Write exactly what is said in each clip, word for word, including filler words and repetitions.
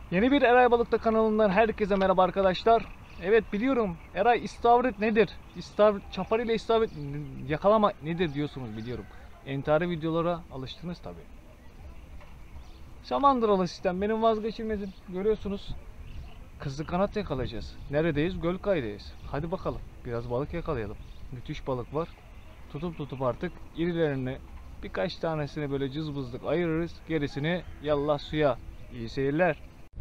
Yeni bir Eray Balık'ta kanalından herkese merhaba arkadaşlar. Evet biliyorum Eray istavrit nedir? İstavrit, çapar ile istavrit yakalama nedir diyorsunuz biliyorum. Entari videolara alıştınız tabi. Samandıralı sistem benim vazgeçilmezim. Görüyorsunuz. Kızıl kanat yakalayacağız. Neredeyiz? Gölkay'dayız. Hadi bakalım biraz balık yakalayalım. Müthiş balık var. Tutup tutup artık irilerini birkaç tanesini böyle cızbızlık ayırırız. Gerisini yallah suya. İyi seyirler.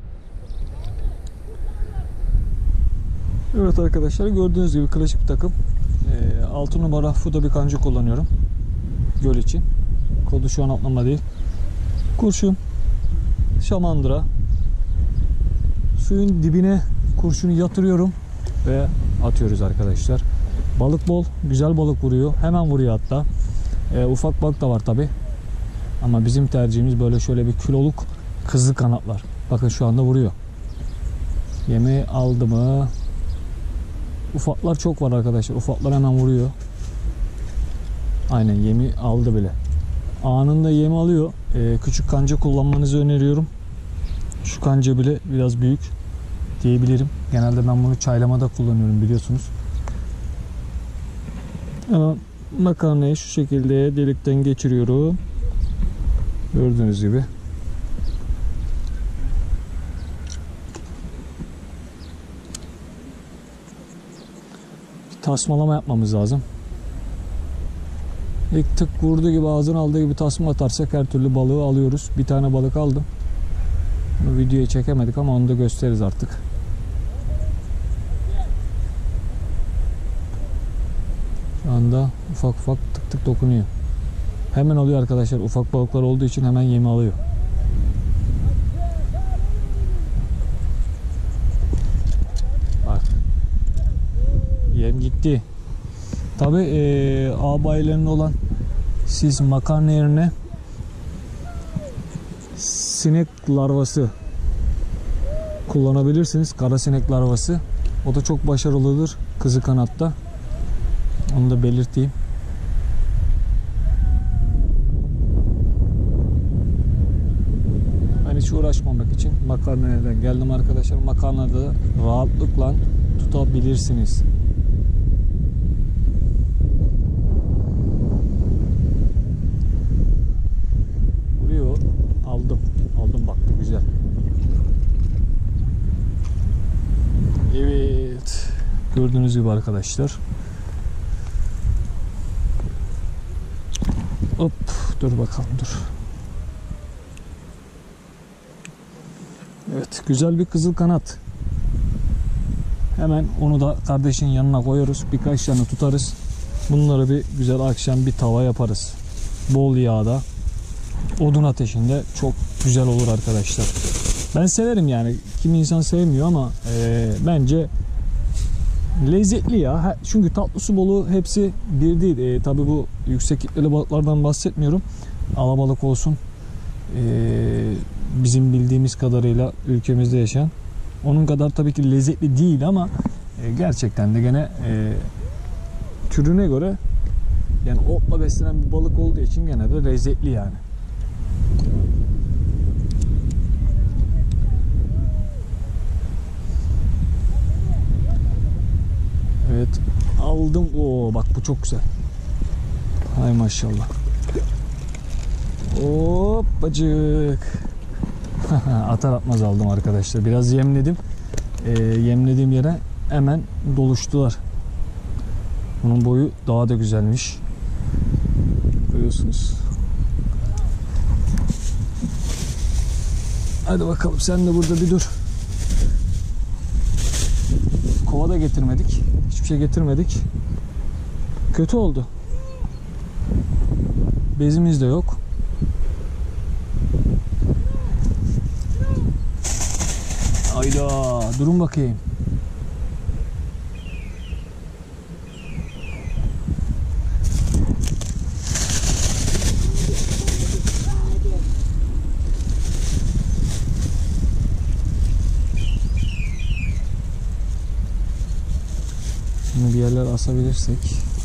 Evet arkadaşlar, gördüğünüz gibi klasik bir takım. E, altı numara Fuda bir kancı kullanıyorum göl için. Kodu şu an atlama değil. Kurşun, şamandıra. Suyun dibine kurşunu yatırıyorum ve atıyoruz arkadaşlar. Balık bol, güzel balık vuruyor. Hemen vuruyor hatta. E, ufak balık da var tabi. Ama bizim tercihimiz böyle şöyle bir kiloluk kızıl kanatlar. Bakın şu anda vuruyor. Yemi aldı mı? Ufaklar çok var arkadaşlar. Ufaklar hemen vuruyor. Aynen yemi aldı bile. Anında yemi alıyor. Ee, küçük kanca kullanmanızı öneriyorum. Şu kanca bile biraz büyük diyebilirim. Genelde ben bunu çaylamada kullanıyorum biliyorsunuz. Ama makarnayı şu şekilde delikten geçiriyorum. Gördüğünüz gibi. Tasmalama yapmamız lazım. İlk tık vurduğu gibi ağzını aldığı gibi tasma atarsak her türlü balığı alıyoruz. Bir tane balık aldım. Bunu videoya çekemedik ama onu da gösteririz artık. Şu anda ufak ufak tık tık dokunuyor. Hemen alıyor arkadaşlar. Ufak balıklar olduğu için hemen yemi alıyor. Yem gitti. Tabi e, ağ bayilerinde olan siz makarna yerine sinek larvası kullanabilirsiniz. Kara sinek larvası. O da çok başarılıdır kızıl kanatta. Onu da belirteyim. Ben hiç uğraşmamak için makarnaya geldim arkadaşlar. Makarnada rahatlıkla tutabilirsiniz. Aldım. Aldım baktı güzel. Evet. Gördüğünüz gibi arkadaşlar. Hop. Dur bakalım dur. Evet. Güzel bir kızıl kanat. Hemen onu da kardeşin yanına koyuyoruz. Birkaç tane tutarız. Bunları bir güzel akşam bir tava yaparız. Bol yağda. Odun ateşinde çok güzel olur arkadaşlar. Ben severim yani. Kimi insan sevmiyor ama e, bence lezzetli ya. Çünkü tatlı su balığı hepsi bir değil. E, tabi bu yüksek kitleli balıklardan bahsetmiyorum. Alabalık olsun. E, bizim bildiğimiz kadarıyla ülkemizde yaşayan. Onun kadar tabii ki lezzetli değil ama e, gerçekten de gene e, türüne göre yani otla beslenen bir balık olduğu için gene de lezzetli yani. Evet aldım. Oo bak bu çok güzel. Hay maşallah. Hoppacık. Atar atmaz aldım arkadaşlar. Biraz yemledim. Ee, yemlediğim yere hemen doluştular. Bunun boyu daha da güzelmiş. Görüyorsunuz. Hadi bakalım sen de burada bir dur. Kova da getirmedik. Hiçbir şey getirmedik. Kötü oldu. Bezimiz de yok. Hayda, durun bakayım. Bir yerler asabilirsek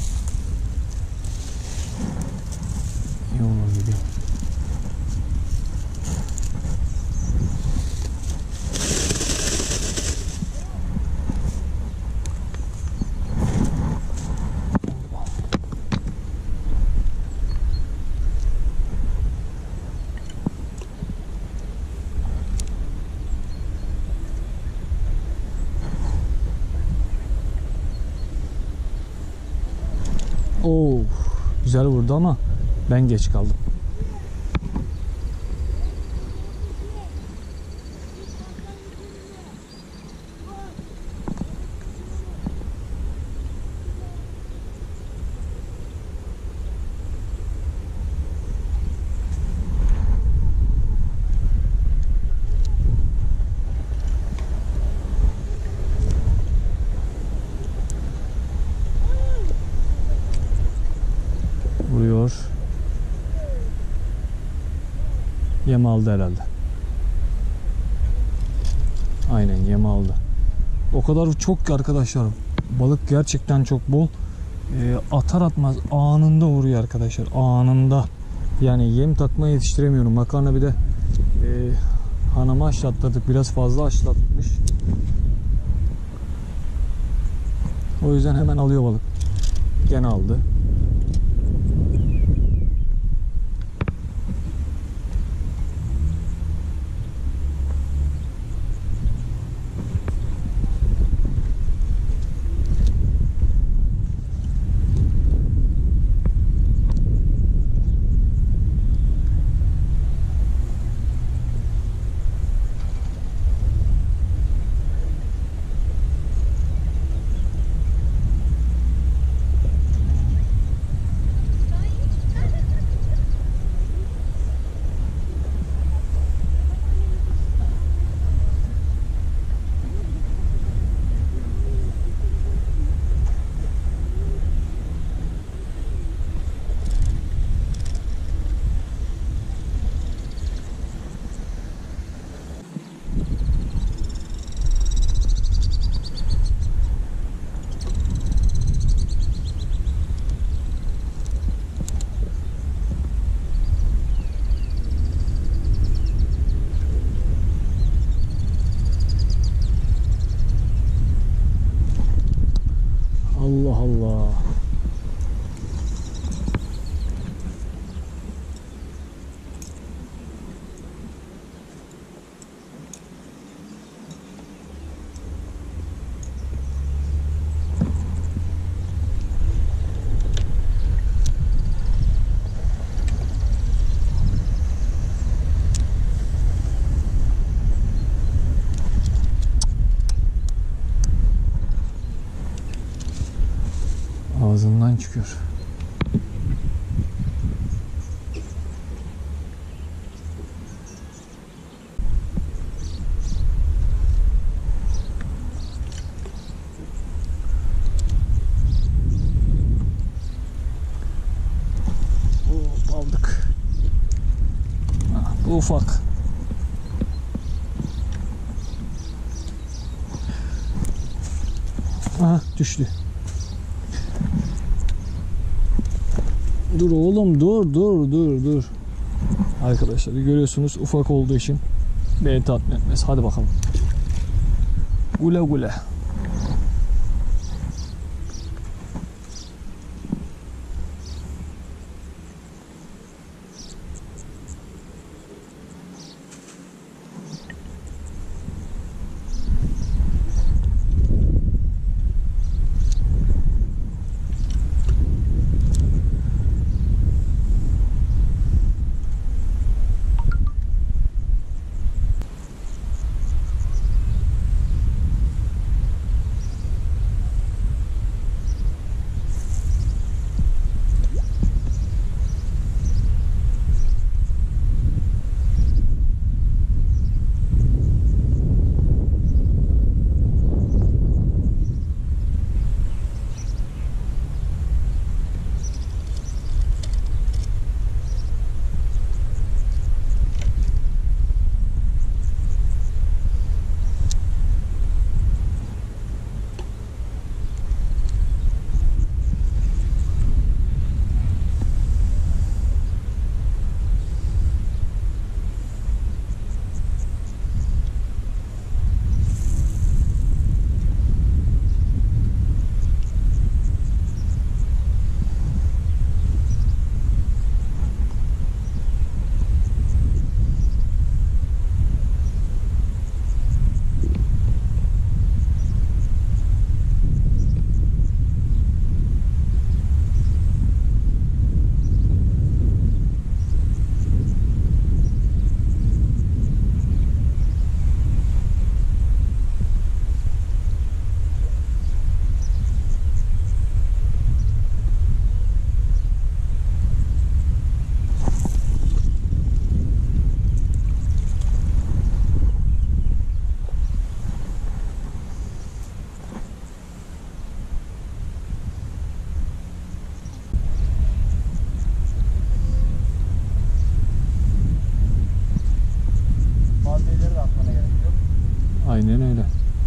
iyi olur gibi. güzel vurdu ama ben geç kaldım. Vuruyor. Yem aldı herhalde. Aynen yem aldı. O kadar çok ki arkadaşlar. Balık gerçekten çok bol. E, atar atmaz anında vuruyor arkadaşlar. Anında. Yani yem takmaya yetiştiremiyorum. Makarna bir de e, hanımı aşlattık. Biraz fazla aşlatmış. O yüzden hemen alıyor balık. Gene aldı. Allah Allah. Ağzından çıkıyor. Hop aldık. Ha, bu ufak. Aha düştü. Dur oğlum dur dur dur dur. Arkadaşlar görüyorsunuz ufak olduğu için beni tatmin etmez. Hadi bakalım. Güle güle. Aynen öyle.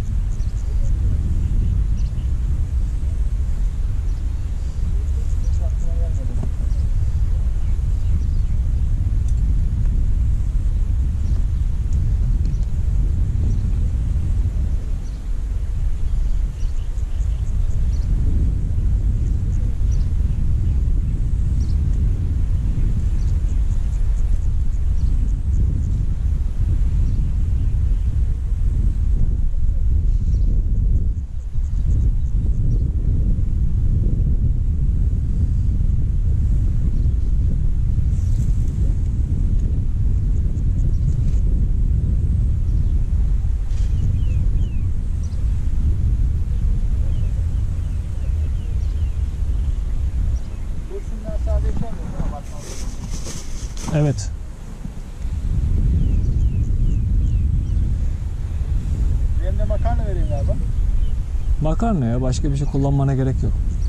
Evet. Yerine makarna vereyim galiba. Makarna ya, başka bir şey kullanmana gerek yok.